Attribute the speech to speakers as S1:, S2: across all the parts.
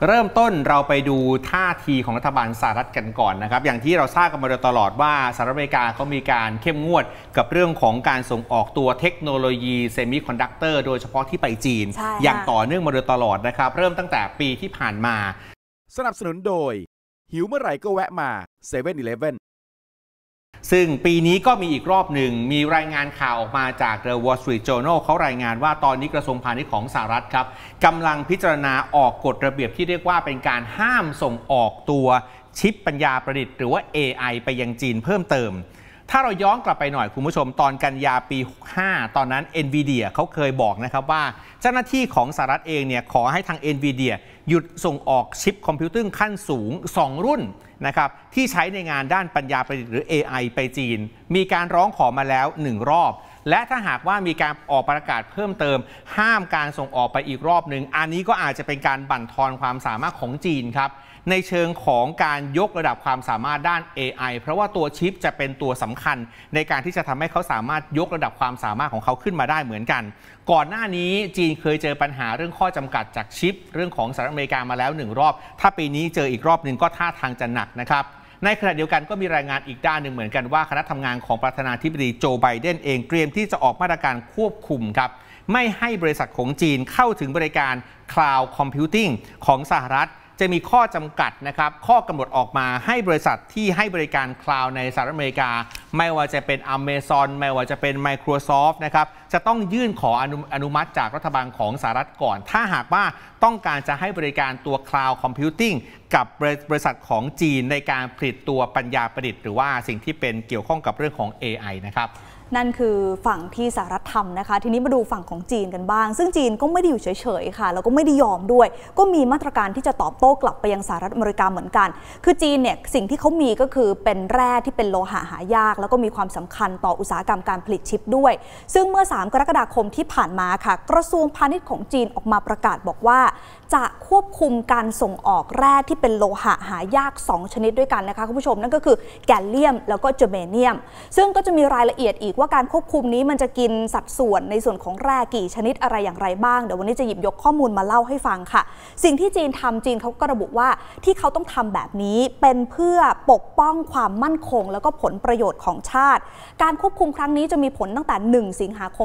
S1: เริ่มต้นเราไปดูท่าทีของรัฐบาลสหรัฐกันก่อนนะครับอย่างที่เราทราบกันมาโดยตลอดว่าสหรัฐอเมริกาเขามีการเข้มงวดกับเรื่องของการส่งออกตัวเทคโนโลยีเซมิคอนดักเตอร์โดยเฉพาะที่ไปจีนอย่างต่อเนื่องมาโดยตลอดนะครับเริ่มตั้งแต่ปีที่ผ่านมา
S2: สนับสนุนโดยหิวเมื่อไหร่ก็แวะมา7-Eleven
S1: ซึ่งปีนี้ก็มีอีกรอบหนึ่งมีรายงานข่าวออกมาจาก The Wall Street Journal เขารายงานว่าตอนนี้กระทรวงพาณิชย์ของสหรัฐครับกำลังพิจารณาออกกฎระเบียบที่เรียกว่าเป็นการห้ามส่งออกตัวชิปปัญญาประดิษฐ์หรือว่า AI ไปยังจีนเพิ่มเติมถ้าเราย้อนกลับไปหน่อยคุณผู้ชมตอนกันยาปี65ตอนนั้น NVIDIA เขาเคยบอกนะครับว่าเจ้าหน้าที่ของสหรัฐเองเนี่ยขอให้ทาง NVIDIA หยุดส่งออกชิปคอมพิวเตอร์ขั้นสูง2รุ่นนะครับที่ใช้ในงานด้านปัญญาประดิษฐ์หรือ AI ไปจีนมีการร้องขอมาแล้ว1รอบและถ้าหากว่ามีการออกประกาศเพิ่มเติมห้ามการส่งออกไปอีกรอบหนึ่งอันนี้ก็อาจจะเป็นการบั่นทอนความสามารถของจีนครับในเชิงของการยกระดับความสามารถด้าน AI เพราะว่าตัวชิปจะเป็นตัวสำคัญในการที่จะทำให้เขาสามารถยกระดับความสามารถของเขาขึ้นมาได้เหมือนกันก่อนหน้านี้จีนเคยเจอปัญหาเรื่องข้อจำกัดจากชิปเรื่องของสหรัฐอเมริกามาแล้ว1รอบถ้าปีนี้เจออีกรอบหนึ่งก็ท่าทางจะหนักนะครับในขณะเดียวกันก็มีรายงานอีกด้านหนึ่งเหมือนกันว่าคณะทำงานของประธานาธิบดีโจไบเดนเองเตรียมที่จะออกมาตรการควบคุมครับไม่ให้บริษัทของจีนเข้าถึงบริการ Cloud Computing ของสหรัฐจะมีข้อจำกัดนะครับข้อกำหนดออกมาให้บริษัทที่ให้บริการคลาวด์ในสหรัฐอเมริกาไม่ว่าจะเป็น Amazon ไม่ว่าจะเป็น Microsoft นะครับจะต้องยื่นขออนุมัติจากรัฐบาลของสหรัฐก่อนถ้าหากว่าต้องการจะให้บริการตัว Cloud Computing กับบริษัทของจีนในการผลิตตัวปัญญาประดิษฐ์หรือว่าสิ่งที่เป็นเกี่ยวข้องกับเรื่องของ AI นะครับ
S3: นั่นคือฝั่งที่สหรัฐทำนะคะทีนี้มาดูฝั่งของจีนกันบ้างซึ่งจีนก็ไม่ได้อยู่เฉยๆค่ะแล้วก็ไม่ได้ยอมด้วยก็มีมาตรการที่จะตอบโต้กลับไปยังสหรัฐอเมริกาเหมือนกันคือจีนเนี่ยสิ่งที่เขามีก็คือเป็นแร่ที่เป็นโลหะหายากแล้วก็มีความสำคัญต่ออุตสาหกรรมการผลิตชิปด้วยซึ่งเมื่อ3 กรกฎาคมที่ผ่านมาค่ะกระทรวงพาณิชย์ของจีนออกมาประกาศบอกว่าจะควบคุมการส่งออกแร่ที่เป็นโลหะหายาก2ชนิดด้วยกันนะคะคุณผู้ชมนั่นก็คือแกลเลียมแล้วก็เจอร์เมเนียมซึ่งก็จะมีรายละเอียดอีกว่าการควบคุมนี้มันจะกินสัดส่วนในส่วนของแร่กี่ชนิดอะไรอย่างไรบ้างเดี๋ยววันนี้จะหยิบยกข้อมูลมาเล่าให้ฟังค่ะสิ่งที่จีนทำจีนเขาก็ระบุว่าที่เขาต้องทำแบบนี้เป็นเพื่อปกป้องความมั่นคงแล้วก็ผลประโยชน์ของชาติการควบคุมครั้งนี้จะมีผลตั้งแต่1 สิงหาคม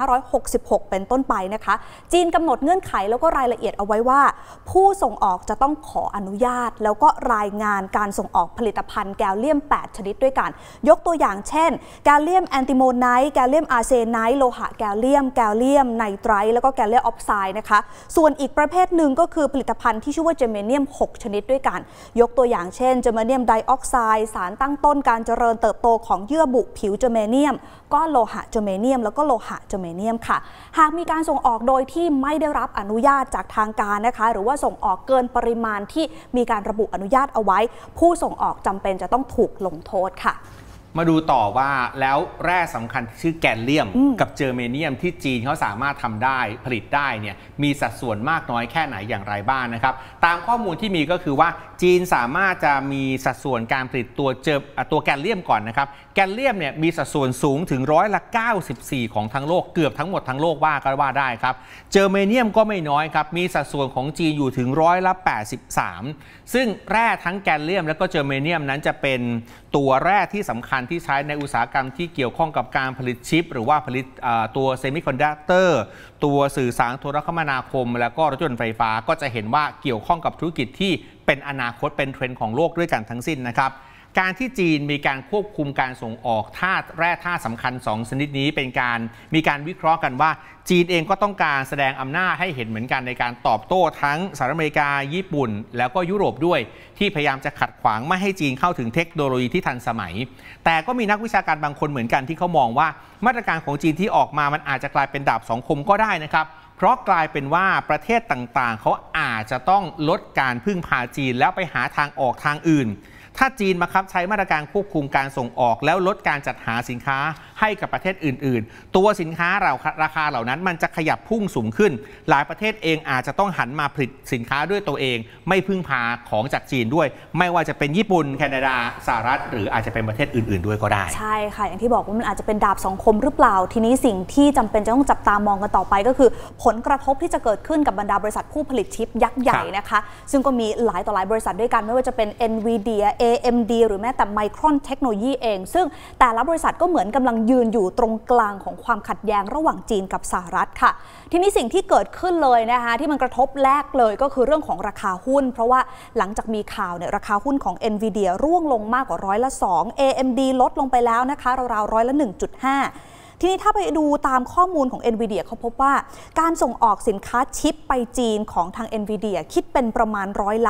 S3: 2566เป็นต้นไปนะคะจีนกำหนดเงื่อนไขแล้วก็รายละเอียดเอาไว้ว่าผู้ส่งออกจะต้องขออนุญาตแล้วก็รายงานการส่งออกผลิตภัณฑ์แกลเลียม8ชนิดด้วยกันยกตัวอย่างเช่นแกลเลียมแอนติโมไนท์แกลเลียมอาร์เซไนท์โลหะแกลเลียมไนไตรท์แล้วก็แกลเลียมออกไซด์นะคะส่วนอีกประเภทหนึ่งก็คือผลิตภัณฑ์ที่ชื่อว่าเจอร์เมเนียม6ชนิดด้วยกันยกตัวอย่างเช่นเจอร์เมเนียมไดออกไซด์สารตั้งต้นการเจริญเติบโตของเยื่อบุผิวเจอร์เมเนียมก็โลหะเจอร์เมเนียมแล้วก็โลหะเจอร์เมเนียมค่ะหากมีการส่งออกโดยที่ไม่ได้รับอนุญาตจากทางการนะคะหรือว่าส่งออกเกินปริมาณที่มีการระบุอนุญาตเอาไว้ผู้ส่งออกจำเป็นจะต้องถูกลงโทษค่ะ
S1: มาดูต่อว่าแล้วแร่สำคัญที่ชื่อแกลเลียมกับเจอร์เมเนียมที่จีนเขาสามารถทำได้ผลิตได้เนี่ยมีสัดส่วนมากน้อยแค่ไหนอย่างไรบ้างนะครับตามข้อมูลที่มีก็คือว่าจีนสามารถจะมีสัดส่วนการผลิตตัวแกลเลียมก่อนนะครับแกลเลียมเนี่ยมีสัดส่วนสูงถึง94%ของทั้งโลกเกือบทั้งหมดทั้งโลกว่าได้ครับเจอร์เมเนียมก็ไม่น้อยครับมีสัดส่วนของจีนอยู่ถึง83%ซึ่งแร่ทั้งแกลเลียมและก็เจอร์เมเนียมนั้นจะเป็นตัวแร่ที่สำคัญที่ใช้ในอุตสาหกรรมที่เกี่ยวข้องกับการผลิตชิปหรือว่าผลิตตัวเซมิคอนดักเตอร์ตัวสื่อสารโทรคมนาคมแล้วก็รถยนต์ไฟฟ้าก็จะเห็นว่าเกี่ยวข้องกับธุรกิจที่เป็นอนาคตเป็นเทรนด์ของโลกด้วยกันทั้งสิ้นนะครับการที่จีนมีการควบคุมการส่งออกแร่ธาตุสำคัญ2ชนิดนี้มีการวิเคราะห์กันว่าจีนเองก็ต้องการแสดงอำนาจให้เห็นเหมือนกันในการตอบโต้ทั้งสหรัฐอเมริกาญี่ปุ่นแล้วก็ยุโรปด้วยที่พยายามจะขัดขวางไม่ให้จีนเข้าถึงเทคโนโลยีที่ทันสมัยแต่ก็มีนักวิชาการบางคนเหมือนกันที่เขามองว่ามาตรการของจีนที่ออกมามันอาจจะกลายเป็นดาบสองคมก็ได้นะครับเพราะกลายเป็นว่าประเทศต่างๆเขาอาจจะต้องลดการพึ่งพาจีนแล้วไปหาทางออกทางอื่นถ้าจีนบังคับใช้มาตรการควบคุมการส่งออกแล้วลดการจัดหาสินค้าให้กับประเทศอื่นๆตัวสินค้าราคาเหล่านั้นมันจะขยับพุ่งสูงขึ้นหลายประเทศเองอาจจะต้องหันมาผลิตสินค้าด้วยตัวเองไม่พึ่งพาของจากจีนด้วยไม่ว่าจะเป็นญี่ปุ่นแคนาดาสหรัฐหรืออาจจะเป็นประเทศอื่นๆด้วยก็ได้
S3: ใช่ค่ะอย่างที่บอกว่ามันอาจจะเป็นดาบสองคมหรือเปล่าทีนี้สิ่งที่จำเป็นจะต้องจับตามองกันต่อไปก็คือผลกระทบที่จะเกิดขึ้นกับบรรดาบริษัทผู้ผลิตชิปยักษ์ใหญ่นะคะซึ่งก็มีหลายต่อหลายบริษัทด้วยกันไม่ว่าจะเป็น NVIDIA AMD หรือแม้แต่ Micron Technology เองซึ่งแต่ละบริษัทก็เหมือนกำลังยืนอยู่ตรงกลางของความขัดแย้งระหว่างจีนกับสหรัฐค่ะทีนี้สิ่งที่เกิดขึ้นเลยนะคะที่มันกระทบแรกเลยก็คือเรื่องของราคาหุ้นเพราะว่าหลังจากมีข่าวเนี่ยราคาหุ้นของ NVIDIA ร่วงลงมากกว่า2%, AMD ลดลงไปแล้วนะคะราวๆ1.5%ทีนี้ถ้าไปดูตามข้อมูลของ NVIDIA เขาพบว่าการส่งออกสินค้าชิปไปจีนของทาง NVIDIA คิดเป็นประมาณ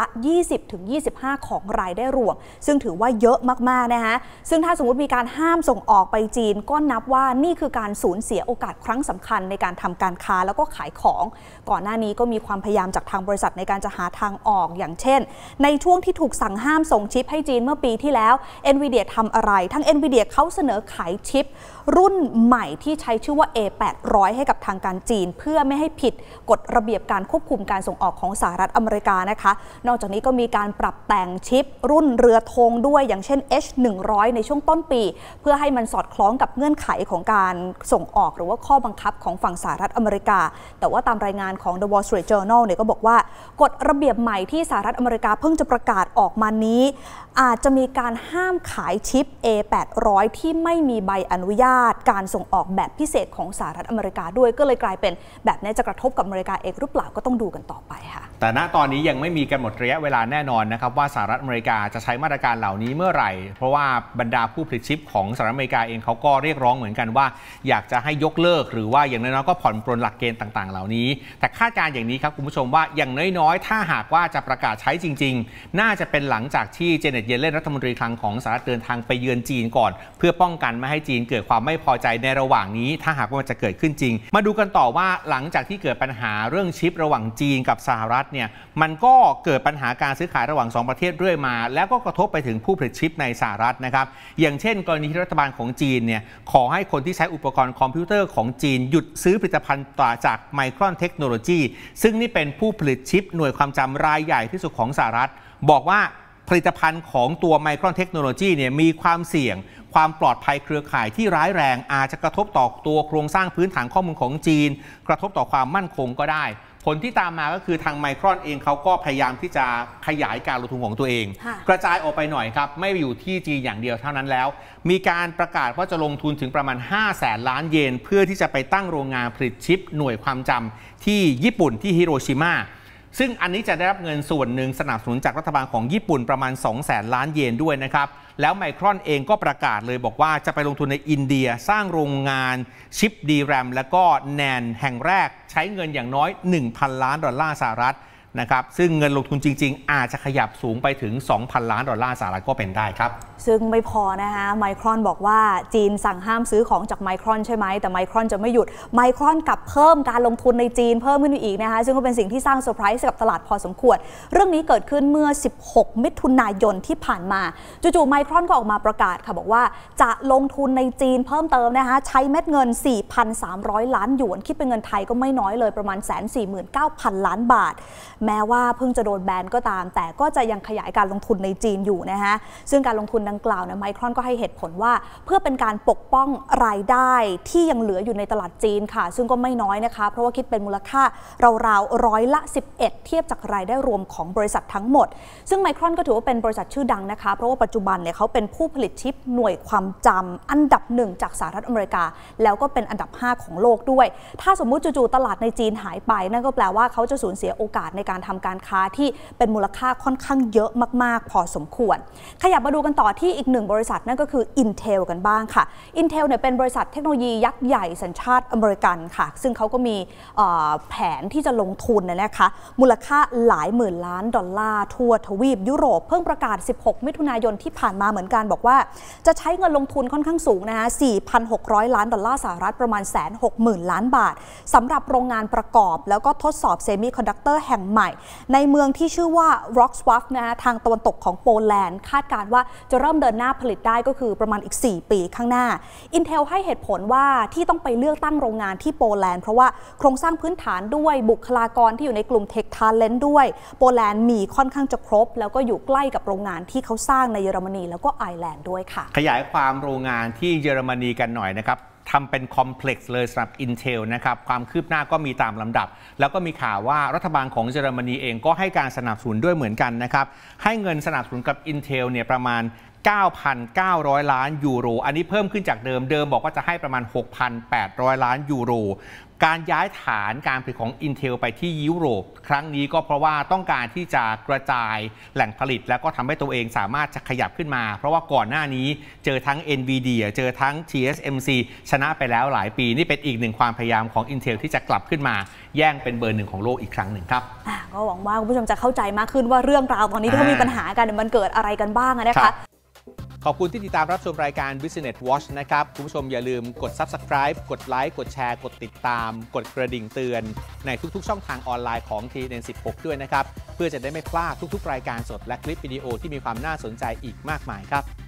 S3: 20-25%ของรายได้รวมซึ่งถือว่าเยอะมากๆนะคะซึ่งถ้าสมมติมีการห้ามส่งออกไปจีนก็นับว่านี่คือการสูญเสียโอกาสครั้งสำคัญในการทำการค้าแล้วก็ขายของก่อนหน้านี้ก็มีความพยายามจากทางบริษัทในการจะหาทางออกอย่างเช่นในช่วงที่ถูกสั่งห้ามส่งชิปให้จีนเมื่อปีที่แล้ว NVIDIA ทำอะไรทั้ง NVIDIA เขาเสนอขายชิปรุ่นใหม่ที่ใช้ชื่อว่า A800 ให้กับทางการจีนเพื่อไม่ให้ผิดกฎระเบียบการควบคุมการส่งออกของสหรัฐอเมริกานะคะนอกจากนี้ก็มีการปรับแต่งชิปรุ่นเรือธงด้วยอย่างเช่น H100 ในช่วงต้นปีเพื่อให้มันสอดคล้องกับเงื่อนไขของการส่งออกหรือว่าข้อบังคับของฝั่งสหรัฐอเมริกาแต่ว่าตามรายงานของ The Wall Street Journal เนี่ยก็บอกว่ากฎระเบียบใหม่ที่สหรัฐอเมริกาเพิ่งจะประกาศออกมานี้อาจจะมีการห้ามขายชิป A800 ที่ไม่มีใบอนุญาตการส่งออกแบบพิเศษของสหรัฐอเมริกาด้วยก็เลยกลายเป็นแบบนี้จะกระทบกับอเมริกาเองหรือเปล่าก็ต้องดูกันต่อไปค่ะ
S1: แต่ณตอนนี้ยังไม่มีกำหนดระยะเวลาแน่นอนนะครับว่าสหรัฐอเมริกาจะใช้มาตรการเหล่านี้เมื่อไหร่เพราะว่าบรรดาผู้ผลิตชิปของสหรัฐอเมริกาเองเขาก็เรียกร้องเหมือนกันว่าอยากจะให้ยกเลิกหรือว่าอย่างน้อยๆก็ผ่อนปรนหลักเกณฑ์ต่างๆเหล่านี้แต่คาดการณ์อย่างนี้ครับคุณผู้ชมว่าอย่างน้อยๆถ้าหากว่าจะประกาศใช้จริงๆน่าจะเป็นหลังจากที่เจเน็ตเยเลนรัฐมนตรีคลังของสหรัฐเดินทางไปเยือนจีนก่อนเพื่อป้องกันไม่ให้จีนเกิดความไม่พอใจในระหว่างนี้ถ้าหากว่ามันจะเกิดขึ้นจริงมาดูกันต่อว่าหลังจากที่เกิดปัญหาเรื่องชิประหว่างจีนกับสหรัฐเนี่ยมันก็เกิดปัญหาการซื้อขายระหว่าง2ประเทศเรื่อยมาแล้วก็กระทบไปถึงผู้ผลิตชิปในสหรัฐนะครับอย่างเช่นกรณีที่รัฐบาลของจีนเนี่ยขอให้คนที่ใช้อุปกรณ์คอมพิวเตอร์ของจีนหยุดซื้อผลิตภัณฑ์จาก Micron Technology ซึ่งนี่เป็นผู้ผลิตชิปหน่วยความจำรายใหญ่ที่สุดของสหรัฐบอกว่าผลิตภัณฑ์ของตัว Micron Technology เนี่ยมีความเสี่ยงความปลอดภัยเครือข่ายที่ร้ายแรงอาจจะกระทบต่อตัวโครงสร้างพื้นฐานข้อมูลของจีนกระทบต่อความมั่นคงก็ได้ผลที่ตามมาก็คือทาง Micron เองเขาก็พยายามที่จะขยายการลงทุนของตัวเองกระจายออกไปหน่อยครับไม่อยู่ที่จีนอย่างเดียวเท่านั้นแล้วมีการประกาศว่าจะลงทุนถึงประมาณ500,000 ล้านเยนเพื่อที่จะไปตั้งโรงงานผลิตชิปหน่วยความจำที่ญี่ปุ่นที่ฮิโรชิมาซึ่งอันนี้จะได้รับเงินส่วนหนึ่งสนับสนุนจากรัฐบาลของญี่ปุ่นประมาณ200,000 ล้านเยนด้วยนะครับแล้วไมครอนเองก็ประกาศเลยบอกว่าจะไปลงทุนในอินเดียสร้างโรงงานชิป DRAM และก็แนนแห่งแรกใช้เงินอย่างน้อย $1,000 ล้านสหรัฐนะครับซึ่งเงินลงทุนจริงๆอาจจะขยับสูงไปถึง $2,000 ล้านสหรัฐก็เป็นได้ครับ
S3: ซึ่งไม่พอนะคะไมครอนบอกว่าจีนสั่งห้ามซื้อของจากไมครอนใช่ไหมแต่ไมครอนจะไม่หยุดไมครอนกลับเพิ่มการลงทุนในจีนเพิ่มขึ้นอีกนะคะซึ่งก็เป็นสิ่งที่สร้างเซอร์ไพรส์กับตลาดพอสมควรเรื่องนี้เกิดขึ้นเมื่อ16 มิถุนายนที่ผ่านมาจู่ๆไมครอนก็ออกมาประกาศค่ะบอกว่าจะลงทุนในจีนเพิ่มเติมนะคะใช้เม็ดเงิน 4,300 ล้านหยวนคิดเป็นเงินไทยก็ไม่น้อยเลยประมาณ 149,000 ล้านบาทแม้ว่าเพิ่งจะโดนแบนก็ตามแต่ก็จะยังขยายการลงทุนในจีนอยู่นะคะซึ่งการลงทุนดังกล่าวไมครอนก็ให้เหตุผลว่าเพื่อเป็นการปกป้องรายได้ที่ยังเหลืออยู่ในตลาดจีนค่ะซึ่งก็ไม่น้อยนะคะเพราะว่าคิดเป็นมูลค่าราวๆ11%เทียบจากรายได้รวมของบริษัททั้งหมดซึ่งไมครอนก็ถือว่าเป็นบริษัทชื่อดังนะคะเพราะว่าปัจจุบันเนี่ยเขาเป็นผู้ผลิตชิปหน่วยความจำอันดับ1จากสหรัฐอเมริกาแล้วก็เป็นอันดับ5ของโลกด้วยถ้าสมมุติจู่ๆตลาดในจีนหายไปนั่นก็แปลว่าเขาจะสูญเสียโอกาสในการทำการค้าที่เป็นมูลค่าค่อนข้างเยอะมากๆพอสมควรขยับมาดูกันต่อที่อีกหนึ่งบริษัทนั่นก็คือ Intel กันบ้างค่ะ Intel เนี่ยเป็นบริษัทเทคโนโลยียักษ์ใหญ่สัญชาติอเมริกันค่ะซึ่งเขาก็มีแผนที่จะลงทุนนะคะมูลค่าหลายหมื่นล้านดอลลาร์ทั่วทวีปยุโรปเพิ่งประกาศ16 มิถุนายนที่ผ่านมาเหมือนกันบอกว่าจะใช้เงินลงทุนค่อนข้างสูงนะคะ 4,600 ล้านดอลลาร์สหรัฐประมาณ 160,000 ล้านบาทสำหรับโรงงานประกอบแล้วก็ทดสอบเซมิคอนดักเตอร์แห่งใหม่หม่ในเมืองที่ชื่อว่า Wrocław นะคะทางตะวันตกของโปแลนด์คาดการณ์ว่าจะเริ่มเดินหน้าผลิตได้ก็คือประมาณอีก4 ปีข้างหน้า Intel ให้เหตุผลว่าที่ต้องไปเลือกตั้งโรงงานที่โปแลนด์เพราะว่าโครงสร้างพื้นฐานด้วยบุคลากรที่อยู่ในกลุ่ม Tech Talent ด้วยโปแลนด์มีค่อนข้างจะครบแล้วก็อยู่ใกล้กับโรงงานที่เขาสร้างในเยอรมนีแล้วก็ไอร์แลนด์ด้วยค่ะ
S1: ขยายความโรงงานที่เยอรมนีกันหน่อยนะครับทำเป็นคอมเพล็กซ์เลยสำหรับ Intel นะครับความคืบหน้าก็มีตามลำดับแล้วก็มีข่าวว่ารัฐบาลของเยอรมนีเองก็ให้การสนับสนุนด้วยเหมือนกันนะครับให้เงินสนับสนุนกับ Intel เนี่ยประมาณ 9,900 ล้านยูโรอันนี้เพิ่มขึ้นจากเดิมบอกว่าจะให้ประมาณ 6,800 ล้านยูโรการย้ายฐานการผลิตของ Intel ไปที่ยุโรปครั้งนี้ก็เพราะว่าต้องการที่จะกระจายแหล่งผลิตแล้วก็ทำให้ตัวเองสามารถจะขยับขึ้นมาเพราะว่าก่อนหน้านี้เจอทั้ง NVIDIA เจอทั้ง TSMC ชนะไปแล้วหลายปีนี่เป็นอีกหนึ่งความพยายามของ Intel ที่จะกลับขึ้นมาแย่งเป็นเบอร์ 1ของโลกอีกครั้งหนึ่งครับ
S3: ก็หวังว่าคุณผู้ชมจะเข้าใจมากขึ้นว่าเรื่องราวตอนนี้ที่เขามีปัญหากันมันเกิดอะไรกันบ้างนะคะ
S1: ขอบคุณที่ติดตามรับชมรายการ Business Watch นะครับคุณผู้ชมอย่าลืมกด Subscribe กดไลค์กดแชร์กดติดตามกดกระดิ่งเตือนในทุกๆช่องทางออนไลน์ของ TNN16 ด้วยนะครับเพื่อจะได้ไม่พลาดทุกๆรายการสดและคลิปวิดีโอที่มีความน่าสนใจอีกมากมายครับ